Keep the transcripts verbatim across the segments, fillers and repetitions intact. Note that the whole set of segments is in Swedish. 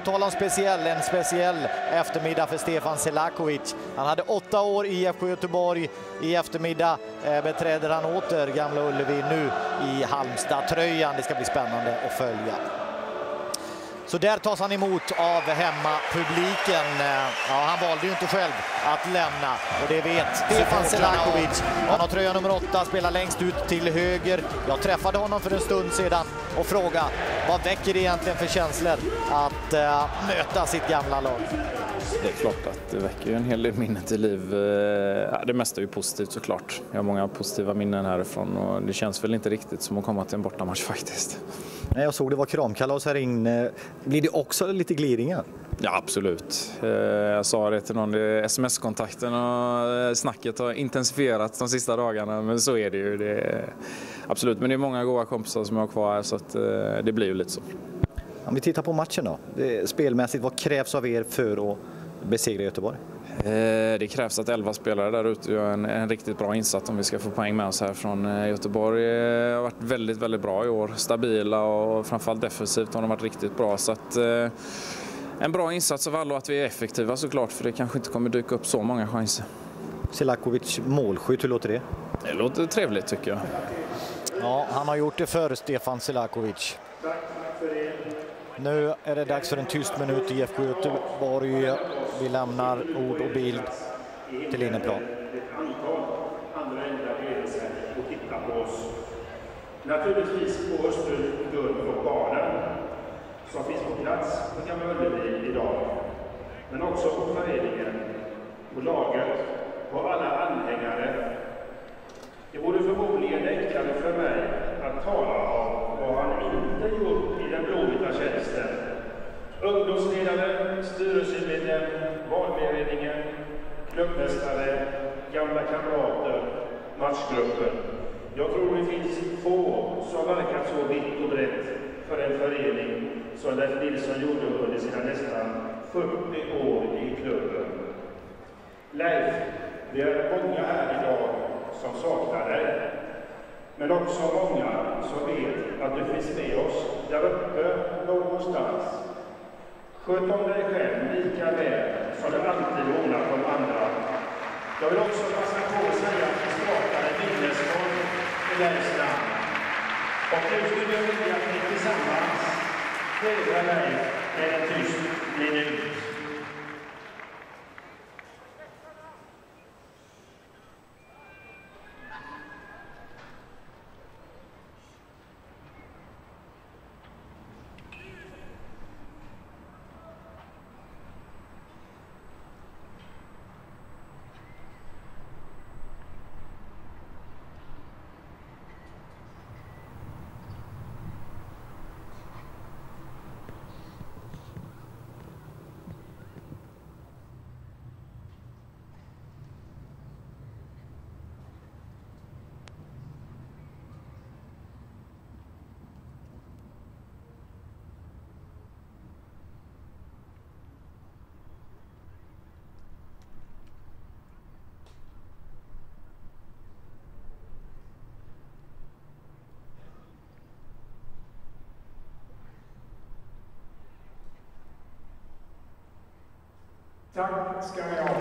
på tal om speciell, en speciell eftermiddag för Stefan Selakovic. Han hade åtta år i I F K Göteborg. I eftermiddag eh, beträder han åter Gamla Ullevi nu i Halmstad-tröjan. Det ska bli spännande att följa. Så där tas han emot av hemmapubliken. Ja, han valde ju inte själv att lämna. Och det vet Stefan Selakovic. Han har tröja nummer åtta, spelar längst ut till höger. Jag träffade honom för en stund sedan och frågade vad väcker det egentligen för känslor att uh, möta sitt gamla lag. Det är klart att det väcker ju en hel del minnen till liv. Ja, det mesta är ju positivt såklart. Jag har många positiva minnen härifrån och det känns väl inte riktigt som att komma till en bortamatch faktiskt. Nej, jag såg det var kramkalas här inne. Blir det också lite gliringar? Ja, absolut. Jag sa det till någon, sms-kontakten och snacket har intensifierats de sista dagarna, men så är det ju. Det är, absolut, men det är många goda kompisar som jag har kvar här, så att det blir ju lite så. Om vi tittar på matchen då, spelmässigt, vad krävs av er för att besegra Göteborg? Det krävs att elva spelare där ute gör en, en riktigt bra insats om vi ska få poäng med oss här från Göteborg. Det har varit väldigt, väldigt bra i år. Stabila och framförallt defensivt har de varit riktigt bra. Så att, en bra insats av alla och att vi är effektiva såklart, för det kanske inte kommer dyka upp så många chanser. Selakovic målskytt, hur låter det? Det låter trevligt tycker jag. Ja, han har gjort det för Stefan Selakovic. Nu är det dags för en tyst minut i I F K Göteborg. Vi lämnar ord och bild till inneplan. Naturligtvis på Öster, Gun och barnen som finns på plats på Gamla Ullevi idag. Men också på föreningen, på laget, på alla anhängare. Det vore förmodligen enklare för mig att tala om vad han inte gjort i den blåvita tjänsten. Ungdomsledare, styrelsemedlem, valberedningen, klubbmästare, gamla kamrater, matchgrupper. Jag tror det finns få som verkat så vitt och brett för en förening som Leif Nilsson gjorde under sina nästan fyrtio år i klubben. Leif, vi är många här idag som saknar dig. Men också många som vet att du finns med oss där uppe någonstans. Sköt om dig själv lika väl som du alltid ordnar de andra. Jag vill också passa på att säga att vi startar en minnesfond i Leifs namn. Och nu skulle jag vilja att ni tillsammans hedrar mig med en tyst minut. Tack ska ni ha.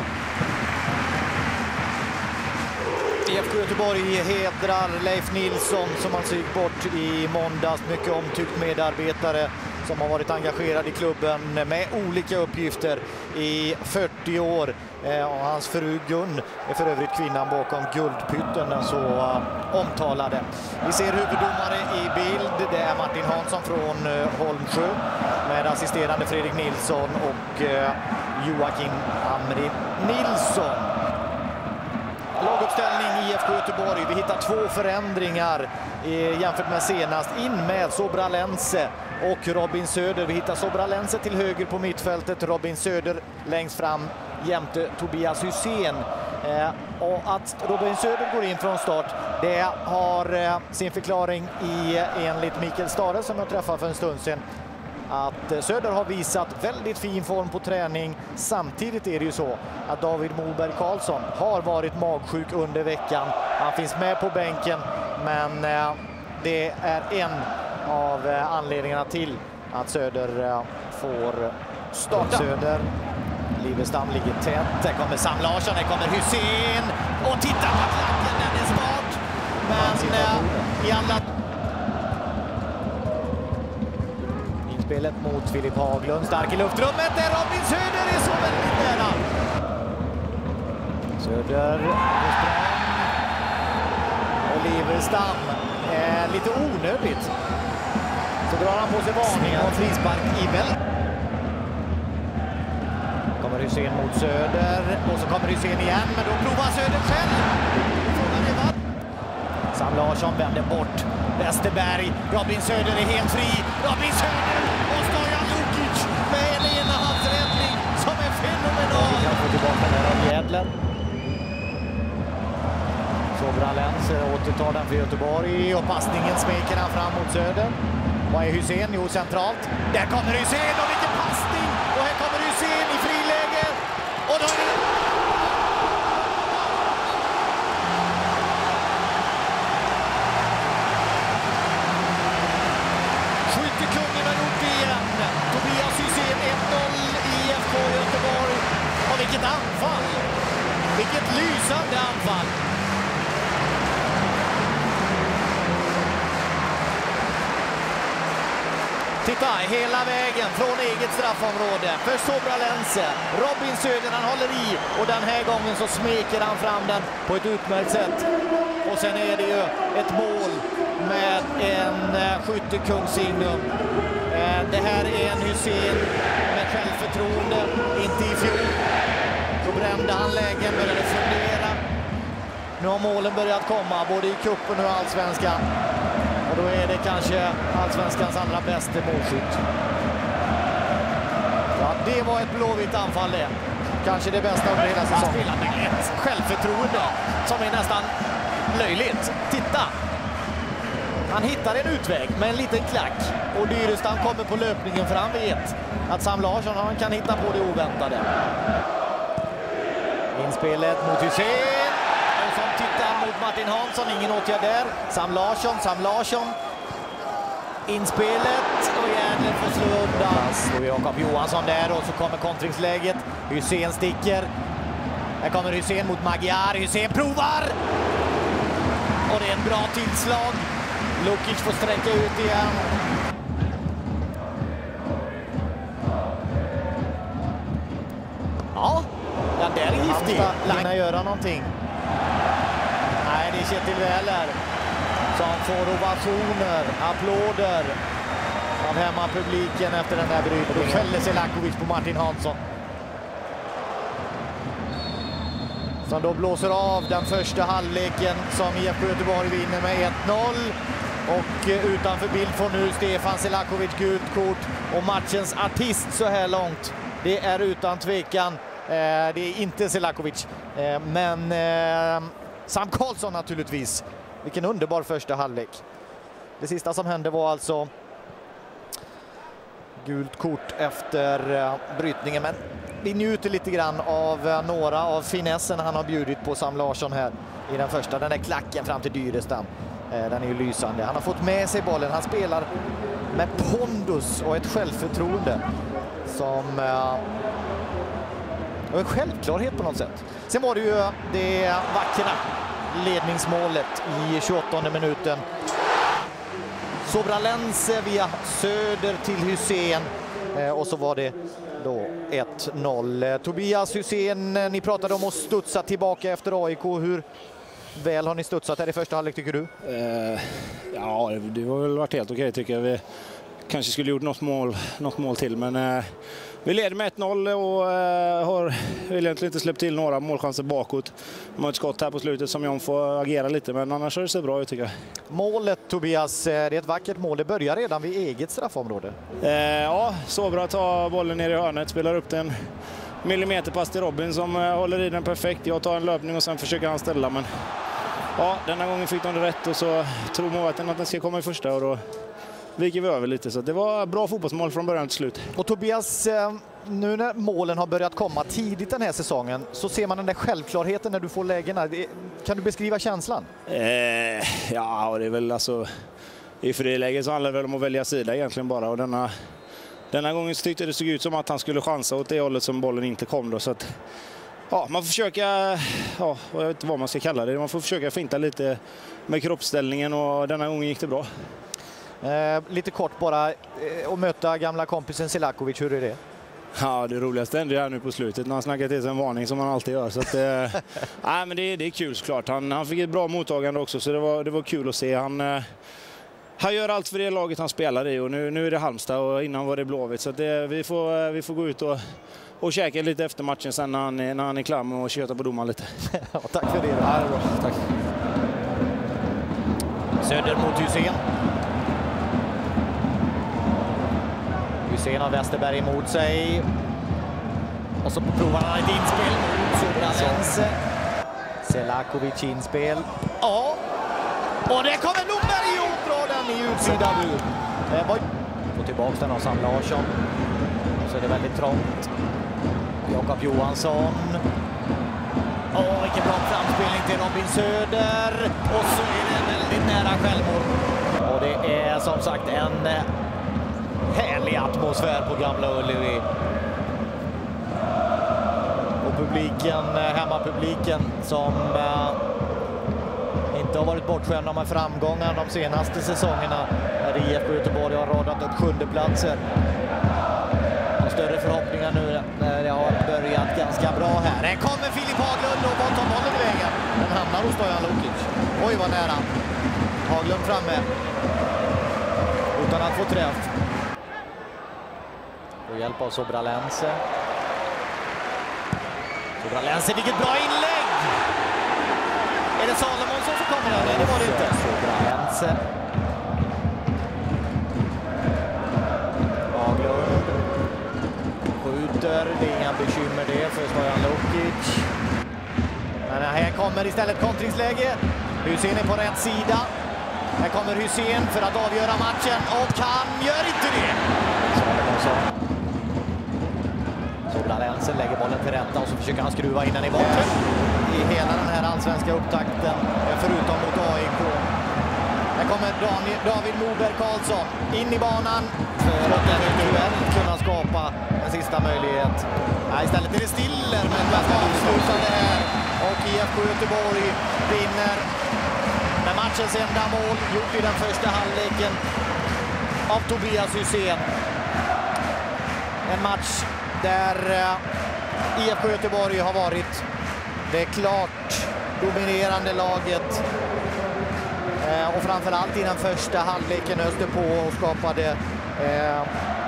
I F K Göteborg hedrar Leif Nilsson som alltså gick bort i måndags. Mycket omtyckt medarbetare som har varit engagerad i klubben med olika uppgifter i fyrtio år. Och hans fru Gun är för övrigt kvinnan bakom Guldpytten, den så uh, omtalade. Vi ser huvuddomare i bild. Det är Martin Hansson från uh, Holmsjö med assisterande Fredrik Nilsson och uh, Joakim Amri Nilsson. Laguppställning i I F K Göteborg. Vi hittar två förändringar eh, jämfört med senast. In med Sobralense och Robin Söder. Vi hittar Sobralense till höger på mittfältet. Robin Söder längst fram jämte Tobias Hussein. Eh, och att Robin Söder går in från start, det har eh, sin förklaring i enligt Mikael Stare som jag träffade för en stund sedan. Att Söder har visat väldigt fin form på träning. Samtidigt är det ju så att David Moberg Karlsson har varit magsjuk under veckan. Han finns med på bänken, men det är en av anledningarna till att Söder får starta. Söder. Livestam ligger tätt. Där kommer Sam Larsson, där kommer Hussein. Och titta på klacken, den är smart. Men eh, i alla... Inspelet mot Filip Haglund. Stark i luftrummet. Där Robin Söder är så väldigt nära. Söder på språng. Och Livestam. Eh, lite onödigt. Så drar han på sig varning och frispark i väl. Kommer Hussein mot Söder. Och så kommer Hussein igen. Men då provar Söder själv. Frågan är vad? Sam Larsson vänder bort. Westerberg. Robin Söder är helt fri. Robin Söder och Stojan Lukic med en enahandsräddning som är fenomenal. Vi kan få tillbaka den av Jädler. Sobralense återtar den för Göteborg och passningen smeker han fram mot Söder. Vad är Hussein? Jo, centralt. Där kommer Hussein och vilken passning! Och här kommer Hussein i friläge. Och då är det... Skyttekungen har gjort det igen. Tobias Hysén ett noll i F K Göteborg. Och vilket anfall! Vilket lysande anfall! Titta, hela vägen från eget straffområde för Sobralense. Robin Söder, han håller i och den här gången så smeker han fram den på ett utmärkt sätt. Och sen är det ju ett mål med en skyttekungssignum. Det här är en Hussein med självförtroende, inte i fjol. Då brände han lägen, började fundera. Nu har målen börjat komma, både i kuppen och allsvenskan. Och då är det kanske allsvenskans allra bästa målskytt. Ja, det var ett blåvitt anfall det. Kanske det bästa under hela säsongen. Han spelar med ett självförtroende som är nästan löjligt. Titta! Han hittar en utväg med en liten klack. Och Dyrestam kommer på löpningen för han vet att Sam Larsson han kan hitta på det oväntade. Inspelet mot Hussein. Som tittar mot Martin Hansson, ingen åtgärd där. Sam Larsson, Sam Larsson. Inspelet och Jädler får slå undan. Och Jakob Johansson där och så kommer kontringsläget. Hussein sticker. Här kommer Hussein mot Magyar. Hussein provar! Och det är en bra tillslag. Lukic får sträcka ut igen. Ja, den där är giftig. Lina göra någonting. Nej, det är Kjetil Wähler som får ovationer, applåder av hemmapubliken efter den där brytningen. Då skäller Selakovic på Martin Hansson. Som då blåser av den första halvleken som I F K Göteborg vinner med ett noll. Och utanför bild får nu Stefan Selakovic gult kort. Och matchens artist så här långt, det är utan tvekan. Eh, det är inte Selakovic, eh, men eh, Sam Karlsson naturligtvis. Vilken underbar första halvlek. Det sista som hände var alltså gult kort efter uh, brytningen. Men vi njuter lite grann av uh, några av finessen han har bjudit på Sam Larsson här i den första. Den där klacken fram till Dyrestam. Uh, den är ju lysande. Han har fått med sig bollen. Han spelar med pondus och ett självförtroende som... Uh, och en självklarhet på något sätt. Sen var det ju det vackra ledningsmålet i tjugoåttonde minuten. Sobralense via Söder till Hussein. Eh, och så var det då ett noll. Tobias Hussein, ni pratade om att studsa tillbaka efter A I K. Hur väl har ni studsat här i första halvlek tycker du? Eh, ja, det har väl varit helt okej tycker jag. Vi kanske skulle gjort något mål, något mål till, men eh, vi leder med ett noll och eh, har egentligen inte släppt till några målchanser bakåt. De har ett skott här på slutet som jag får agera lite, men annars är det så bra ut tycker jag. Målet Tobias, det är ett vackert mål. Det börjar redan vid eget straffområde. Eh, ja, så bra att ta bollen ner i hörnet, spelar upp den millimeterpass till Robin som eh, håller i den perfekt. Jag tar en löpning och sen försöker han ställa, men ja, denna gången fick de det rätt och så tror målvakten att den ska komma i första och då viker vi över lite, så det var bra fotbollsmål från början till slut. Och Tobias, nu när målen har börjat komma tidigt den här säsongen så ser man den där självklarheten när du får lägena. Kan du beskriva känslan? Eh, ja, det är väl alltså i friläge så handlar det väl om att välja sida egentligen bara, och denna denna gången tyckte det såg ut som att han skulle chansa åt det hållet som bollen inte kom då. Så att, ja, man får försöka, ja, jag vet inte vad man ska kalla det, man får försöka finta lite med kroppsställningen och denna gången gick det bra. Eh, lite kort bara, eh, att möta gamla kompisen Selakovic, hur är det? Ja, det roligaste är här nu på slutet när han snackar till sig en varning som han alltid gör. Så att, eh, nej, men det, det är kul såklart. Han, han fick ett bra mottagande också, så det var, det var kul att se. Han, eh, han gör allt för det laget han spelar i och nu, nu är det Halmstad och innan var det Blåvitt. Så att det, vi, får, vi får gå ut och, och käka lite efter matchen sen när han, när han är klar med och köta på domaren lite. Ja, tack för det. Ja, det är bra. Tack. Söder mot Hysén. Hysén har Westerberg emot sig. Och så provar han ett inspel mot Sobralense. Selakovic inspel. Ja. Och det kommer Norberg och drar den i utsida bur. Får tillbaka den av Sam Larsson. Så är det väldigt trångt. Jakob Johansson. Åh, vilken bra framspelning till Robin Söder. Och så är det väldigt nära självmål. Och det är som sagt en härlig atmosfär på Gamla Ullevi. Och publiken, hemmapubliken som äh, inte har varit bortskämda med framgångar de senaste säsongerna. Där I F K Göteborg har radat upp sjunde platser. Och större förhoppningar nu när det har börjat ganska bra här. Här kommer Filip Haglund och vad tar bollen i vägen? Den hamnar hos Stojan Lukic. Oj, vad nära. Haglund framme. Utan att få träff. Och hjälp av Sobralense. Sobralense, vilket bra inlägg! Är det Salomon som får komma där? Nej, det var det inte. Sobralense. Haglund. Skjuter, det är inga bekymmer det för Stojan Lukic. Men här kommer istället kontringsläge. Hysén är på rätt sida. Här kommer Hysén för att avgöra matchen och han gör inte det. Salomonsson. Sobralense lägger bollen till rätta och så försöker han skruva in den i botten. I hela den här allsvenska upptakten, förutom mot A I K. Här kommer David Moberg Karlsson in i banan för att eventuellt kunna skapa en sista möjlighet. Ja, istället är det Stiller, men det ska avsluta det här. Och I F K Göteborg vinner med matchens enda mål, gjort i den första halvleken av Tobias Hysén. En match där I F K Göteborg har varit det klart dominerande laget. Och framförallt i den första halvleken öste på och skapade eh,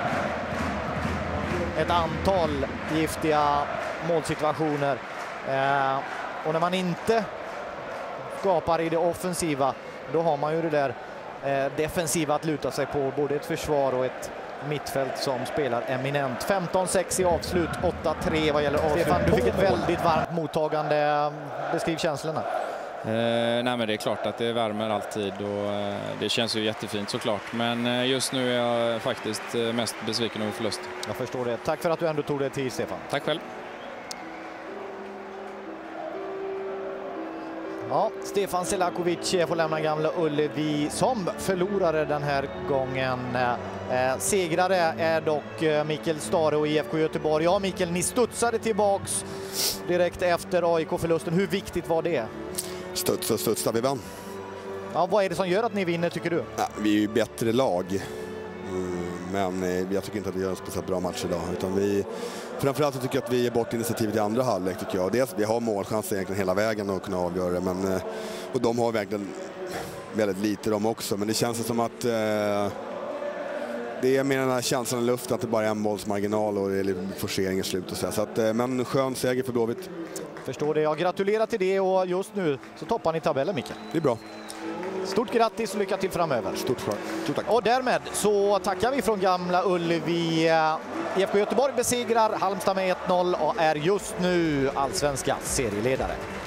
ett antal giftiga målsituationer. Eh, och när man inte skapar i det offensiva, då har man ju det där eh, defensiva att luta sig på, både ett försvar och ett mittfält som spelar eminent. femton sex i avslut, åtta tre vad gäller avslut. Stefan, du fick ett väldigt varmt mottagande. Beskriv känslorna. Eh, nej men det är klart att det värmer alltid och eh, det känns ju jättefint såklart. Men eh, just nu är jag faktiskt eh, mest besviken över förlust. Jag förstår det. Tack för att du ändå tog dig tid, Stefan. Tack själv. Ja, Stefan Selakovic får lämna Gamla Ullevi som förlorare den här gången. Eh, segrare är dock eh, Mikael Stare och I F K Göteborg. Ja, Mikael, ni studsade tillbaks direkt efter A I K-förlusten. Hur viktigt var det? Studsa, studsa, vi vann. Ja, vad är det som gör att ni vinner, tycker du? Ja, vi är ju bättre lag. Mm, men eh, jag tycker inte att vi gör en speciellt bra match idag. Utan vi, framförallt tycker jag att vi är bort initiativet i andra halvlek, tycker jag. Dels, vi har målchanser egentligen hela vägen att kunna avgöra det. Men, eh, och de har verkligen väldigt lite de också. Men det känns som att eh, det är med den här känslan i luften att det bara är en bollsmarginal och det är lite forcering i slut och så. Så att, eh, men skön seger för Blåvitt. Förstår det. Jag gratulerar till det och just nu så toppar ni tabellen, Mikael. Det är bra. Stort grattis och lycka till framöver. Stort, stort tack. Och därmed så tackar vi från Gamla Ullevi. I F K Göteborg besegrar Halmstad med ett noll och är just nu allsvenska serieledare.